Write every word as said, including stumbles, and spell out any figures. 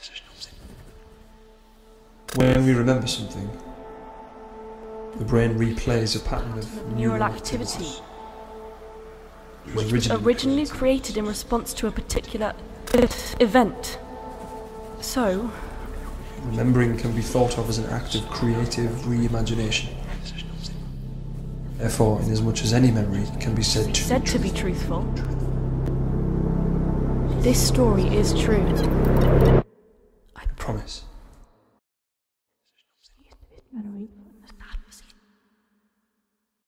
When we remember something, the brain replays a pattern of neural activity, which was originally, originally created in response to a particular event. So, remembering can be thought of as an act of creative reimagination. Therefore, inasmuch as any memory can be said to said be to be truthful, truthful, this story is true. I promise.